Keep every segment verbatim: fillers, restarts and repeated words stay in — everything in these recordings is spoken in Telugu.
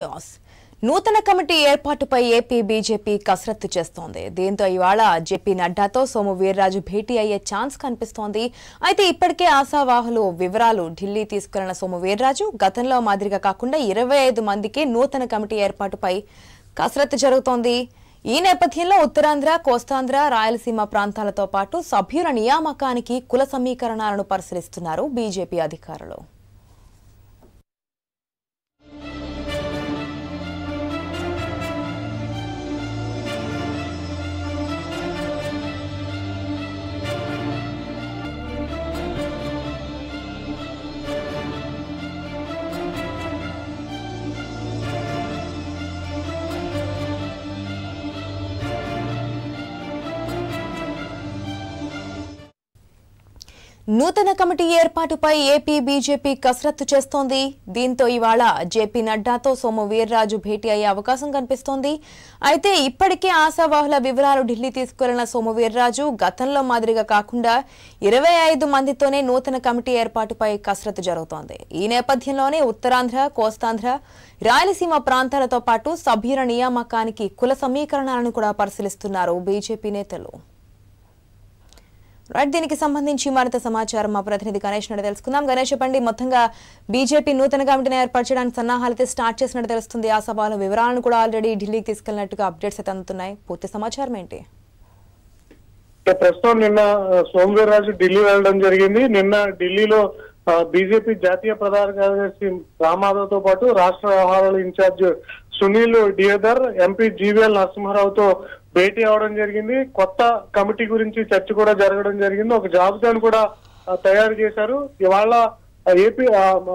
నూతన కమిటీ ఏర్పాటుపై ఏపీ బీజేపీ కసరత్తు చేస్తోంది. దీంతో ఇవాళ జేపీ నడ్డాతో సోము వీర్రాజు భేటీ అయ్యే ఛాన్స్ కనిపిస్తోంది. అయితే ఇప్పటికే ఆశావాహులు వివరాలు ఢిల్లీ తీసుకెళ్లిన సోము వీర్రాజు గతంలో మాదిరిగా కాకుండా ఇరవై ఐదు మందికి నూతన కమిటీ ఏర్పాటుపై కసరత్తు జరుగుతోంది. ఈ నేపథ్యంలో ఉత్తరాంధ్ర, కోస్తాంధ్ర, రాయలసీమ ప్రాంతాలతో పాటు సభ్యుల నియామకానికి కుల సమీకరణాలను పరిశీలిస్తున్నారు బీజేపీ అధికారులు. నూతన కమిటీ ఏర్పాటుపై ఏపీ బీజేపీ కసరత్తు చేస్తోంది. దీంతో ఇవాళ జేపీ నడ్డాతో సోము వీర్రాజు భేటీ అయ్యే అవకాశం కనిపిస్తోంది. అయితే ఇప్పటికే ఆశావాహుల వివరాలు ఢిల్లీ తీసుకెళ్లిన సోము వీర్రాజు గతంలో మాదిరిగా కాకుండా ఇరవై ఐదు మందితోనే నూతన కమిటీ ఏర్పాటుపై కసరత్తు జరుగుతోంది. ఈ నేపథ్యంలోనే ఉత్తరాంధ్ర, కోస్తాంధ్ర, రాయలసీమ ప్రాంతాలతో పాటు సభ్యుల నియామకానికి కుల సమీకరణాలను కూడా పరిశీలిస్తున్నారు బీజేపీ నేతలు. రైట్, దీనికి సంబంధించి మరింత సమాచారం మా ప్రతినిధి గణేష్ నుండి తెలుసుకుందాం. గణేష్ చెప్పండి, మొత్తంగా బీజేపీ నూతన కమిటీని ఏర్పాటు చేయడానికి సన్నాహాలైతే స్టార్ట్ చేసినట్టు తెలుస్తుంది. ఆ సభల వివరాలను కూడా ఆల్రెడీ ఢిల్లీకి తీసుకెళ్లినట్టుగా అప్డేట్స్ అయితే అందుతున్నాయి. పూర్తి సమాచారం ఏంటి? ప్రస్తుతం నిన్న సోము వీర్రాజు ఢిల్లీ వెళ్ళడం జరిగింది. నిన్న ఢిల్లీలో బీజేపీ జాతీయ ప్రధాన కార్యదర్శి రామాధవ్ తో పాటు రాష్ట్ర వ్యవహారాల in charge Sunil Deodhar, MP GVL నరసింహారావుతో భేటీ అవడం జరిగింది. కొత్త కమిటీ గురించి చర్చ కూడా జరగడం జరిగింది. ఒక జాబితాను కూడా తయారు చేశారు. ఇవాళ ఏపీ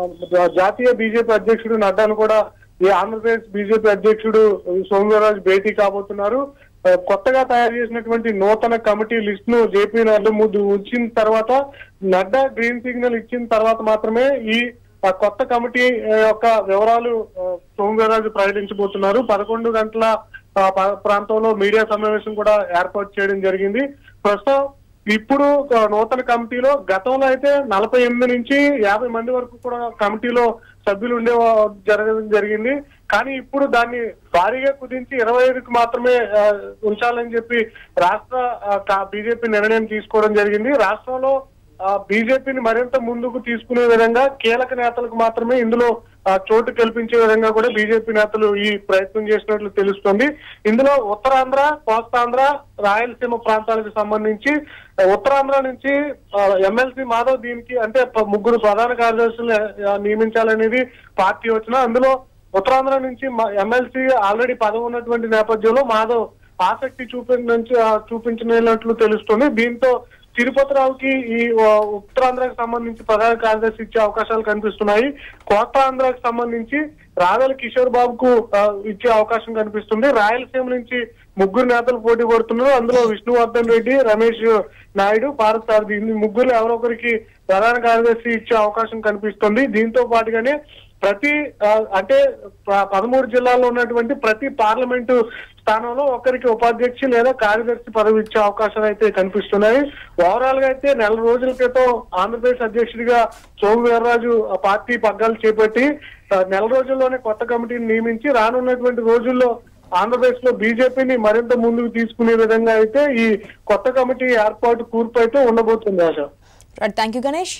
జాతీయ బీజేపీ అధ్యక్షుడు నడ్డాను కూడా ఈ ఆంధ్రప్రదేశ్ బీజేపీ అధ్యక్షుడు సోము వీర్రాజు భేటీ కాబోతున్నారు. కొత్తగా తయారు చేసినటువంటి నూతన కమిటీ లిస్ట్ ను జేపీ నడ్డా ముందు ఉంచిన తర్వాత, నడ్డా గ్రీన్ సిగ్నల్ ఇచ్చిన తర్వాత మాత్రమే ఈ కొత్త కమిటీ యొక్క వివరాలు సోము వీర్రాజు ప్రకటించబోతున్నారు. పదకొండు గంటల ప్రాంతంలో మీడియా సమావేశం కూడా ఏర్పాటు చేయడం జరిగింది. ప్రస్తుతం ఇప్పుడు నూతన కమిటీలో గతంలో అయితే నలభై ఎనిమిది నుంచి యాభై మంది వరకు కూడా కమిటీలో సభ్యులు ఉండే జరగడం జరిగింది. కానీ ఇప్పుడు దాన్ని భారీగా కుదించి ఇరవై ఐదుకి మాత్రమే ఉంచాలని చెప్పి రాష్ట్ర బీజేపీ నిర్ణయం తీసుకోవడం జరిగింది. రాష్ట్రంలో బీజేపీని మరింత ముందుకు తీసుకునే విధంగా కీలక నేతలకు మాత్రమే ఇందులో చోటు కల్పించే విధంగా కూడా బీజేపీ నేతలు ఈ ప్రయత్నం చేసినట్లు తెలుస్తోంది. ఇందులో ఉత్తరాంధ్ర, కోస్తాంధ్ర, రాయలసీమ ప్రాంతాలకు సంబంధించి ఉత్తరాంధ్ర నుంచి ఎమ్మెల్సీ మాధవ్ దీనికి అంటే ముగ్గురు ప్రధాన కార్యదర్శులు నియమించాలనేది పార్టీ యోచన. అందులో ఉత్తరాంధ్ర నుంచి ఎమ్మెల్సీ ఆల్రెడీ పదవి ఉన్నటువంటి నేపథ్యంలో మాధవ్ ఆసక్తి చూపించి చూపించినట్లు తెలుస్తుంది. దీంతో తిరుపతిరావుకి ఈ ఉత్తరాంధ్రకు సంబంధించి ప్రధాన కార్యదర్శి ఇచ్చే అవకాశాలు కనిపిస్తున్నాయి. కోస్తాంధ్రకు సంబంధించి రావెల కిషోర్ బాబుకు ఇచ్చే అవకాశం కనిపిస్తుంది. రాయలసీమ నుంచి ముగ్గురు నేతలు పోటీ పడుతున్నారు. అందులో విష్ణువర్ధన్ రెడ్డి, రమేష్ నాయుడు, భారత్ సారథి ముగ్గురు ఎవరో ఒకరికి ప్రధాన కార్యదర్శి ఇచ్చే అవకాశం కనిపిస్తుంది. దీంతో పాటుగానే ప్రతి అంటే పదమూడు జిల్లాల్లో ఉన్నటువంటి ప్రతి పార్లమెంటు స్థానంలో ఒకరికి ఉపాధ్యక్షి లేదా కార్యదర్శి పదవి ఇచ్చే అవకాశాలు అయితే కనిపిస్తున్నాయి. ఓవరాల్ గా అయితే నెల రోజుల క్రితం ఆంధ్రప్రదేశ్ అధ్యక్షుడిగా సోము వీర్రాజు పార్టీ పగ్గాలు చేపట్టి నెల రోజుల్లోనే కొత్త కమిటీని నియమించి రానున్నటువంటి రోజుల్లో ఆంధ్రప్రదేశ్ లో బీజేపీని మరింత ముందుకు తీసుకునే విధంగా అయితే ఈ కొత్త కమిటీ ఏర్పాటు కూర్పు అయితే ఉండబోతుంది. ఆశ. Thank you Ganesh.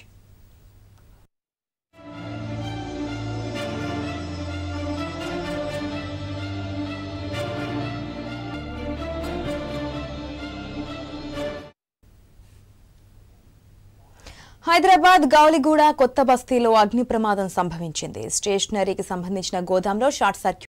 హైదరాబాద్ గౌలిగూడ కొత్త బస్తీలో అగ్ని ప్రమాదం సంభవించింది. స్టేషనరీకి సంబంధించిన గోదాంలో షార్ట్ సర్క్యూట్